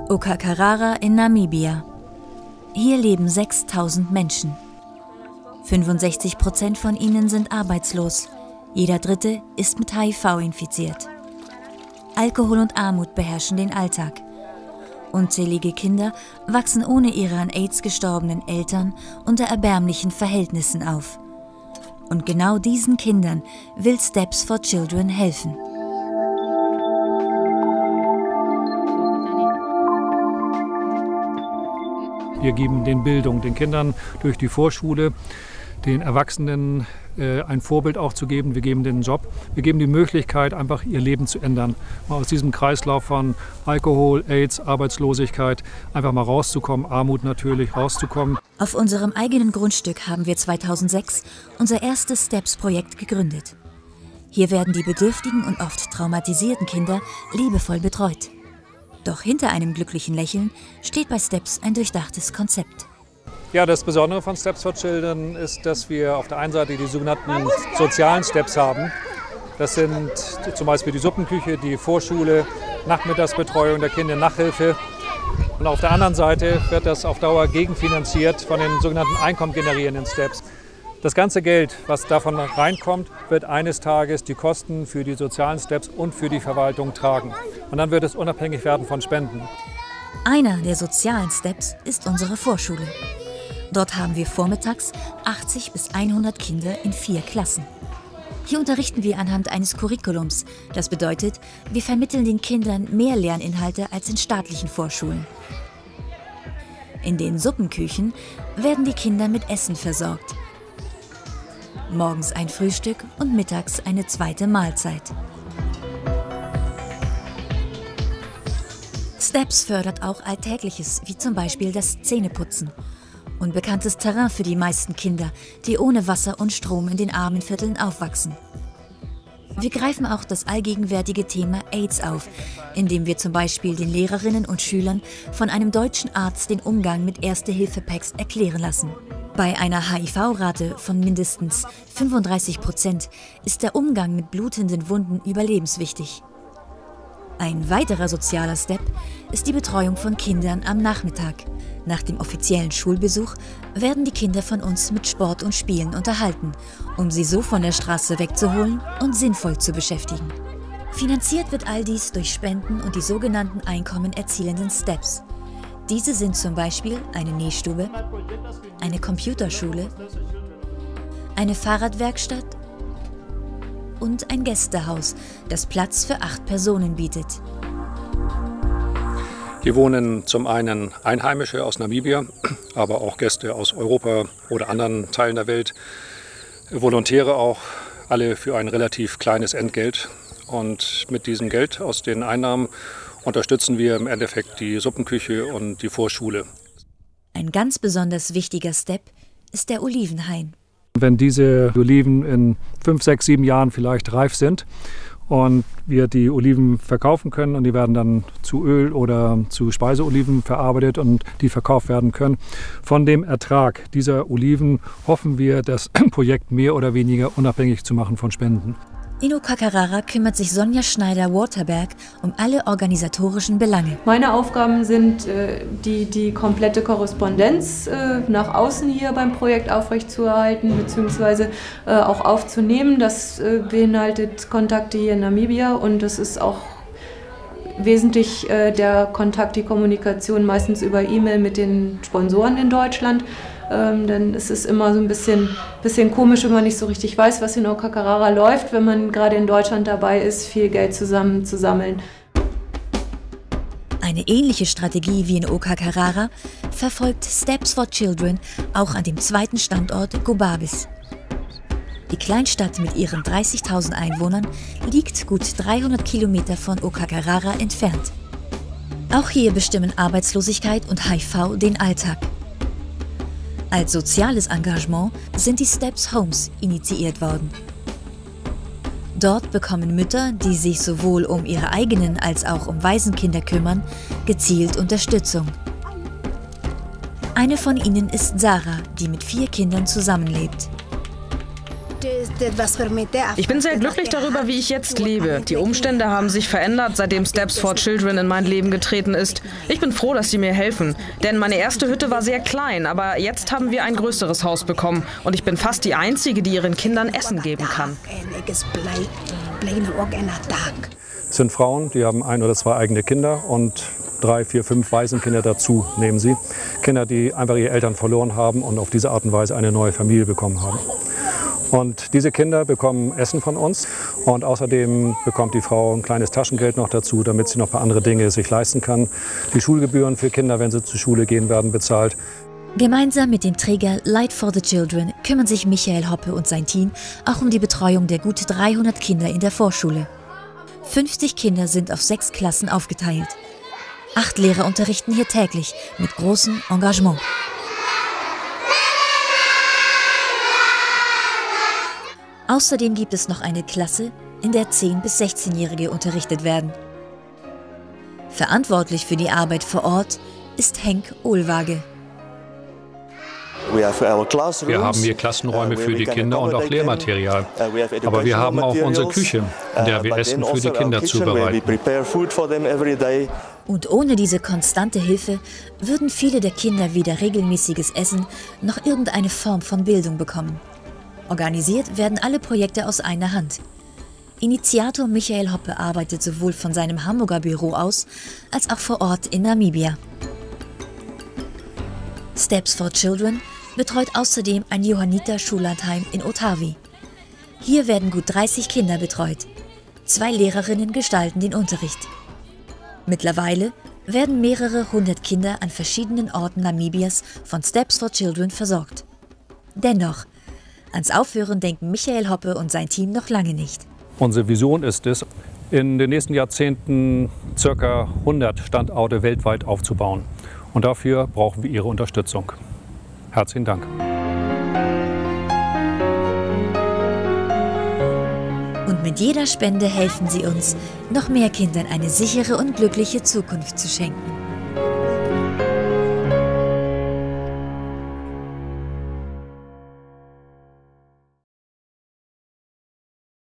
Okakarara in Namibia. Hier leben 6.000 Menschen. 65% von ihnen sind arbeitslos. Jeder Dritte ist mit HIV infiziert. Alkohol und Armut beherrschen den Alltag. Unzählige Kinder wachsen ohne ihre an AIDS gestorbenen Eltern unter erbärmlichen Verhältnissen auf. Und genau diesen Kindern will Steps for Children helfen. Wir geben den Bildung, den Kindern durch die Vorschule, den Erwachsenen ein Vorbild auch zu geben. Wir geben denen einen Job. Wir geben die Möglichkeit, einfach ihr Leben zu ändern. Mal aus diesem Kreislauf von Alkohol, AIDS, Arbeitslosigkeit einfach mal rauszukommen, Armut natürlich, rauszukommen. Auf unserem eigenen Grundstück haben wir 2006 unser erstes Steps-Projekt gegründet. Hier werden die bedürftigen und oft traumatisierten Kinder liebevoll betreut. Doch hinter einem glücklichen Lächeln steht bei Steps ein durchdachtes Konzept. Ja, das Besondere von Steps for Children ist, dass wir auf der einen Seite die sogenannten sozialen Steps haben. Das sind zum Beispiel die Suppenküche, die Vorschule, Nachmittagsbetreuung der Kinder, Nachhilfe. Und auf der anderen Seite wird das auf Dauer gegenfinanziert von den sogenannten einkommengenerierenden Steps. Das ganze Geld, was davon reinkommt, wird eines Tages die Kosten für die sozialen Steps und für die Verwaltung tragen. Und dann wird es unabhängig werden von Spenden. Einer der sozialen Steps ist unsere Vorschule. Dort haben wir vormittags 80 bis 100 Kinder in 4 Klassen. Hier unterrichten wir anhand eines Curriculums. Das bedeutet, wir vermitteln den Kindern mehr Lerninhalte als in staatlichen Vorschulen. In den Suppenküchen werden die Kinder mit Essen versorgt. Morgens ein Frühstück und mittags eine zweite Mahlzeit. Steps fördert auch Alltägliches, wie zum Beispiel das Zähneputzen. Unbekanntes Terrain für die meisten Kinder, die ohne Wasser und Strom in den armen Vierteln aufwachsen. Wir greifen auch das allgegenwärtige Thema AIDS auf, indem wir zum Beispiel den Lehrerinnen und Schülern von einem deutschen Arzt den Umgang mit Erste-Hilfe-Packs erklären lassen. Bei einer HIV-Rate von mindestens 35% ist der Umgang mit blutenden Wunden überlebenswichtig. Ein weiterer sozialer Step ist die Betreuung von Kindern am Nachmittag. Nach dem offiziellen Schulbesuch werden die Kinder von uns mit Sport und Spielen unterhalten, um sie so von der Straße wegzuholen und sinnvoll zu beschäftigen. Finanziert wird all dies durch Spenden und die sogenannten einkommenerzielenden Steps. Diese sind zum Beispiel eine Nähstube, eine Computerschule, eine Fahrradwerkstatt und ein Gästehaus, das Platz für 8 Personen bietet. Hier wohnen zum einen Einheimische aus Namibia, aber auch Gäste aus Europa oder anderen Teilen der Welt, Volontäre auch, alle für ein relativ kleines Entgelt. Und mit diesem Geld aus den Einnahmen unterstützen wir im Endeffekt die Suppenküche und die Vorschule. Ein ganz besonders wichtiger Step ist der Olivenhain. Wenn diese Oliven in 5, 6, 7 Jahren vielleicht reif sind und wir die Oliven verkaufen können und die werden dann zu Öl oder zu Speiseoliven verarbeitet und die verkauft werden können. Von dem Ertrag dieser Oliven hoffen wir, das Projekt mehr oder weniger unabhängig zu machen von Spenden. In Okakarara kümmert sich Sonja Schneider-Waterberg um alle organisatorischen Belange. Meine Aufgaben sind, die komplette Korrespondenz nach außen hier beim Projekt aufrechtzuerhalten bzw. auch aufzunehmen. Das beinhaltet Kontakte hier in Namibia und das ist auch wesentlich der Kontakt, die Kommunikation meistens über E-Mail mit den Sponsoren in Deutschland. Denn es ist immer so ein bisschen komisch, wenn man nicht so richtig weiß, was in Okakarara läuft, wenn man gerade in Deutschland dabei ist, viel Geld zusammen zu sammeln. Eine ähnliche Strategie wie in Okakarara verfolgt Steps for Children auch an dem zweiten Standort Gobabis. Die Kleinstadt mit ihren 30.000 Einwohnern liegt gut 300 Kilometer von Okakarara entfernt. Auch hier bestimmen Arbeitslosigkeit und HIV den Alltag. Als soziales Engagement sind die Steps Homes initiiert worden. Dort bekommen Mütter, die sich sowohl um ihre eigenen als auch um Waisenkinder kümmern, gezielt Unterstützung. Eine von ihnen ist Sarah, die mit 4 Kindern zusammenlebt. Ich bin sehr glücklich darüber, wie ich jetzt lebe. Die Umstände haben sich verändert, seitdem Steps for Children in mein Leben getreten ist. Ich bin froh, dass sie mir helfen. Denn meine erste Hütte war sehr klein, aber jetzt haben wir ein größeres Haus bekommen. Und ich bin fast die Einzige, die ihren Kindern Essen geben kann. Es sind Frauen, die haben 1 oder 2 eigene Kinder und 3, 4, 5 Waisenkinder dazu nehmen sie. Kinder, die einfach ihre Eltern verloren haben und auf diese Art und Weise eine neue Familie bekommen haben. Und diese Kinder bekommen Essen von uns und außerdem bekommt die Frau ein kleines Taschengeld noch dazu, damit sie noch ein paar andere Dinge sich leisten kann. Die Schulgebühren für Kinder, wenn sie zur Schule gehen, werden bezahlt. Gemeinsam mit dem Träger Light for the Children kümmern sich Michael Hoppe und sein Team auch um die Betreuung der gut 300 Kinder in der Vorschule. 50 Kinder sind auf 6 Klassen aufgeteilt. 8 Lehrer unterrichten hier täglich mit großem Engagement. Außerdem gibt es noch eine Klasse, in der 10- bis 16-Jährige unterrichtet werden. Verantwortlich für die Arbeit vor Ort ist Henk Ohlwage. Wir haben hier Klassenräume für die Kinder und auch Lehrmaterial. Aber wir haben auch unsere Küche, in der wir Essen für die Kinder zubereiten. Und ohne diese konstante Hilfe würden viele der Kinder weder regelmäßiges Essen noch irgendeine Form von Bildung bekommen. Organisiert werden alle Projekte aus einer Hand. Initiator Michael Hoppe arbeitet sowohl von seinem Hamburger Büro aus, als auch vor Ort in Namibia. Steps for Children betreut außerdem ein Johanniter-Schullandheim in Otavi. Hier werden gut 30 Kinder betreut. 2 Lehrerinnen gestalten den Unterricht. Mittlerweile werden mehrere 100 Kinder an verschiedenen Orten Namibias von Steps for Children versorgt. Dennoch, ans Aufhören denken Michael Hoppe und sein Team noch lange nicht. Unsere Vision ist es, in den nächsten Jahrzehnten ca. 100 Standorte weltweit aufzubauen. Und dafür brauchen wir Ihre Unterstützung. Herzlichen Dank. Und mit jeder Spende helfen Sie uns, noch mehr Kindern eine sichere und glückliche Zukunft zu schenken.